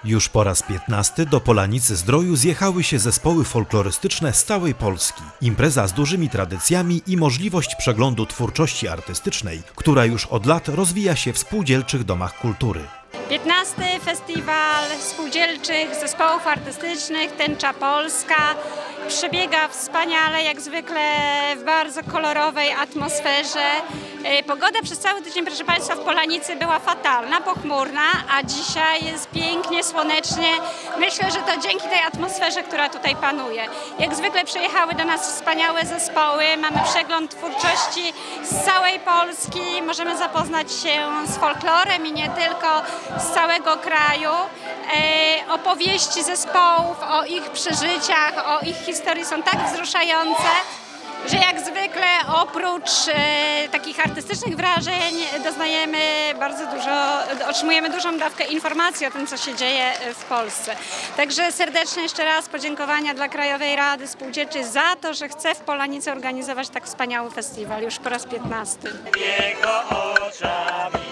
Już po raz 15 do Polanicy Zdroju zjechały się zespoły folklorystyczne z całej Polski. Impreza z dużymi tradycjami i możliwość przeglądu twórczości artystycznej, która już od lat rozwija się w spółdzielczych domach kultury. 15. Festiwal Spółdzielczych Zespołów Artystycznych Tęcza Polska przebiega wspaniale, jak zwykle w bardzo kolorowej atmosferze. Pogoda przez cały tydzień, proszę Państwa, w Polanicy była fatalna, pochmurna, a dzisiaj jest pięknie, słonecznie. Myślę, że to dzięki tej atmosferze, która tutaj panuje. Jak zwykle przyjechały do nas wspaniałe zespoły, mamy przegląd twórczości z całej Polski, możemy zapoznać się z folklorem i nie tylko, z całego kraju. Opowieści zespołów o ich przeżyciach, o ich historii są tak wzruszające, że jak zwykle oprócz takich artystycznych wrażeń doznajemy otrzymujemy dużą dawkę informacji o tym, co się dzieje w Polsce. Także serdecznie jeszcze raz podziękowania dla Krajowej Rady Spółdzielczej za to, że chce w Polanicy organizować tak wspaniały festiwal już po raz 15. Jego oczami,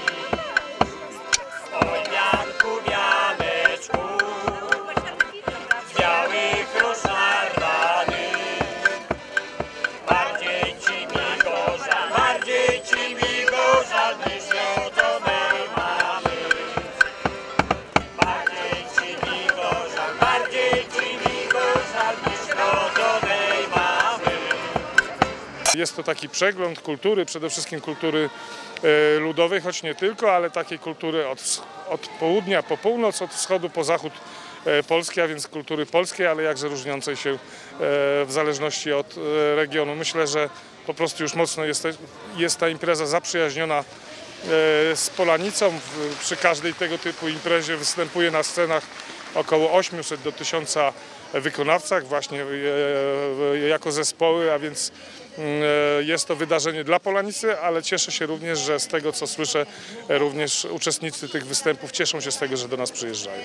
oj wianku, wianeczku, z białych róż narwany, bardziej ci mi go żal niż rodzonej mamy. Bardziej ci mi go żal niż rodzonej mamy. Jest to taki przegląd kultury, przede wszystkim kultury ludowej, choć nie tylko, ale takiej kultury od południa po północ, od wschodu po zachód Polski, a więc kultury polskiej, ale jakże różniącej się w zależności od regionu. Myślę, że po prostu już mocno jest ta impreza zaprzyjaźniona z Polanicą. Przy każdej tego typu imprezie występuje na scenach około 800 do 1000 wykonawcach właśnie jako zespoły, a więc jest to wydarzenie dla Polanicy, ale cieszę się również, że z tego co słyszę, również uczestnicy tych występów cieszą się z tego, że do nas przyjeżdżają.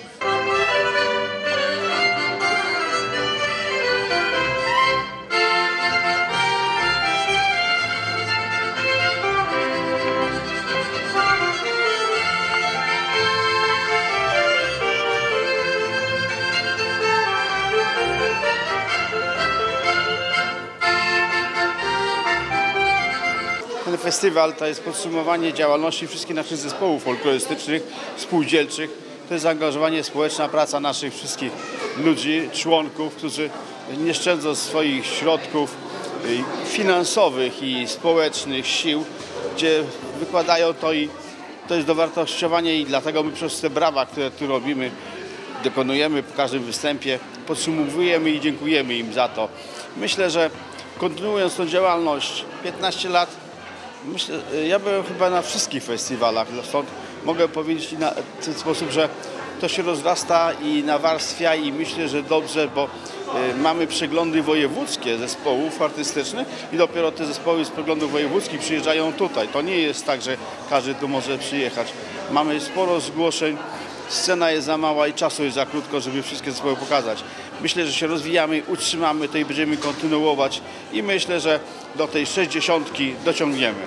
Ten festiwal to jest podsumowanie działalności wszystkich naszych zespołów folklorystycznych, spółdzielczych. To jest zaangażowanie, społeczna praca naszych wszystkich ludzi, członków, którzy nie szczędzą swoich środków finansowych i społecznych sił, gdzie wykładają to i to jest dowartościowanie i dlatego my przez te brawa, które tu robimy, dokonujemy po każdym występie, podsumowujemy i dziękujemy im za to. Myślę, że kontynuując tą działalność 15 lat, ja byłem chyba na wszystkich festiwalach, stąd mogę powiedzieć w ten sposób, że to się rozrasta i nawarstwia i myślę, że dobrze, bo mamy przeglądy wojewódzkie zespołów artystycznych i dopiero te zespoły z przeglądów wojewódzkich przyjeżdżają tutaj. To nie jest tak, że każdy tu może przyjechać. Mamy sporo zgłoszeń, scena jest za mała i czasu jest za krótko, żeby wszystkie zespoły pokazać. Myślę, że się rozwijamy, utrzymamy to i będziemy kontynuować i myślę, że do tej 60 dociągniemy.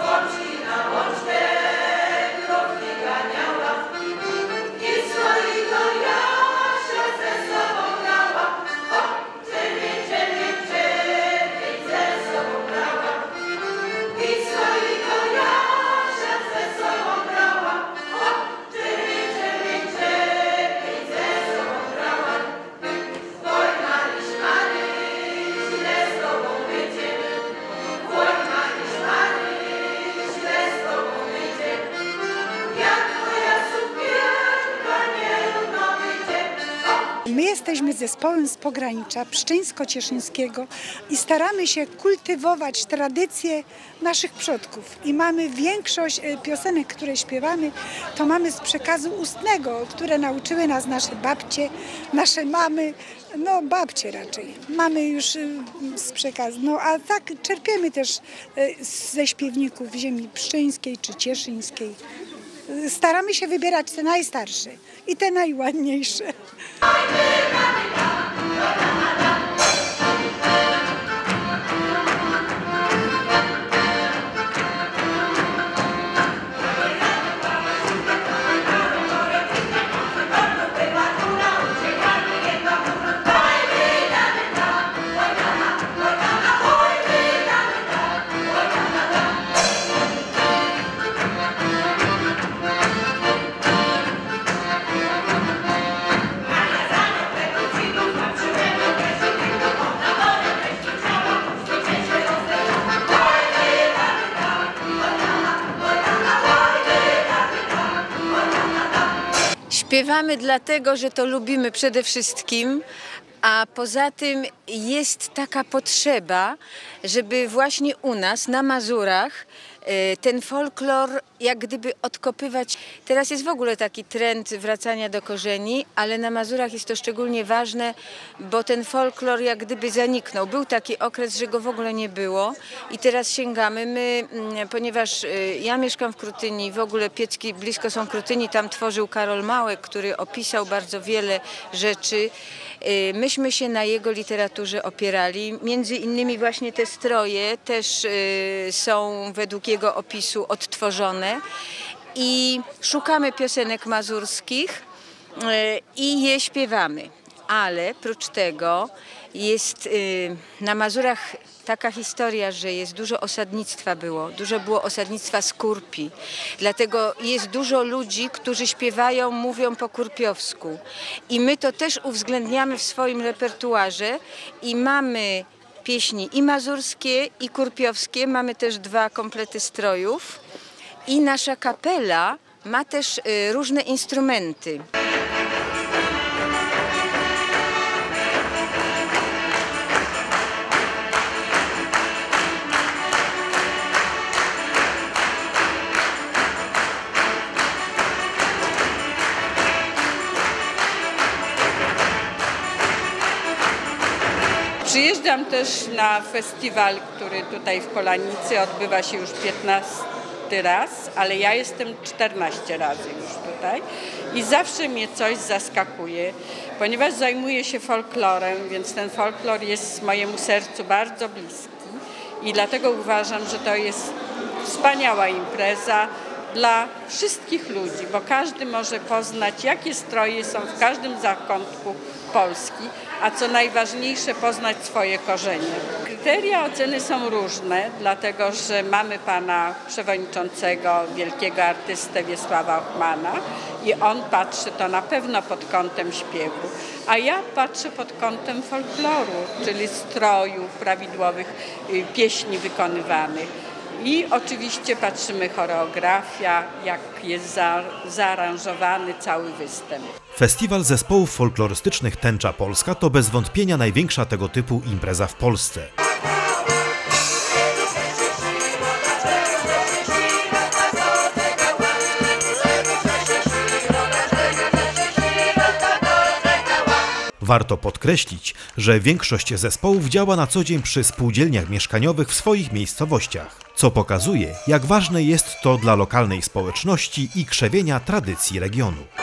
My jesteśmy zespołem z pogranicza pszczyńsko-cieszyńskiego i staramy się kultywować tradycje naszych przodków. I mamy większość piosenek, które śpiewamy, to mamy z przekazu ustnego, które nauczyły nas nasze babcie, nasze mamy, no babcie raczej. Mamy już z przekazu, no a tak czerpiemy też ze śpiewników ziemi pszczyńskiej czy cieszyńskiej. Staramy się wybierać te najstarsze i te najładniejsze. Śpiewamy dlatego, że to lubimy przede wszystkim, a poza tym jest taka potrzeba, żeby właśnie u nas na Mazurach ten folklor jak gdyby odkopywać. Teraz jest w ogóle taki trend wracania do korzeni, ale na Mazurach jest to szczególnie ważne, bo ten folklor jak gdyby zaniknął. Był taki okres, że go w ogóle nie było i teraz sięgamy. My, ponieważ ja mieszkam w Krutyni, w ogóle Piecki blisko są Krutyni, tam tworzył Karol Małek, który opisał bardzo wiele rzeczy. Myśmy się na jego literaturze opierali. Między innymi właśnie te stroje też są według jego opisu odtworzone i szukamy piosenek mazurskich i je śpiewamy. Ale prócz tego jest na Mazurach taka historia, że jest dużo osadnictwa dużo było osadnictwa z kurpi. Dlatego jest dużo ludzi, którzy śpiewają, mówią po kurpiowsku. I my to też uwzględniamy w swoim repertuarze i mamy pieśni i mazurskie, i kurpiowskie. Mamy też 2 komplety strojów. I nasza kapela ma też różne instrumenty. Przyjeżdżam też na festiwal, który tutaj w Polanicy odbywa się już 15 raz, ale ja jestem 14 razy już tutaj i zawsze mnie coś zaskakuje, ponieważ zajmuję się folklorem, więc ten folklor jest mojemu sercu bardzo bliski i dlatego uważam, że to jest wspaniała impreza dla wszystkich ludzi, bo każdy może poznać, jakie stroje są w każdym zakątku Polski, a co najważniejsze, poznać swoje korzenie. Kryteria oceny są różne, dlatego że mamy pana przewodniczącego, wielkiego artystę Wiesława Ochmana i on patrzy to na pewno pod kątem śpiewu, a ja patrzę pod kątem folkloru, czyli strojów prawidłowych, pieśni wykonywanych. I oczywiście patrzymy choreografia, jak jest zaaranżowany cały występ. Festiwal Zespołów Folklorystycznych Tęcza Polska to bez wątpienia największa tego typu impreza w Polsce. Warto podkreślić, że większość zespołów działa na co dzień przy spółdzielniach mieszkaniowych w swoich miejscowościach, co pokazuje, jak ważne jest to dla lokalnej społeczności i krzewienia tradycji regionu.